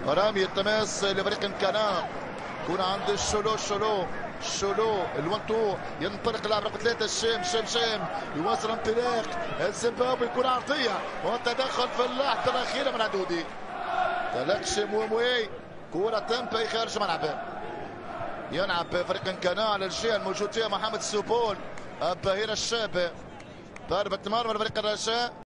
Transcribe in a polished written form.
رامي التماس لفريق كان كون عند الشولو الوانتو ينطلق لاعب رقم 3 الشام يواصل انطلاق الزيمبابوي، يكون عرضيه وتدخل في اللحظه الاخيره من عدودي. تلقى موموي كره تنبي خارج ملعبه. يلعب فريق كان على الجهه الموجود فيها محمد السوبول الظهير الشاب. ضربه مرمى لفريق الرجاء.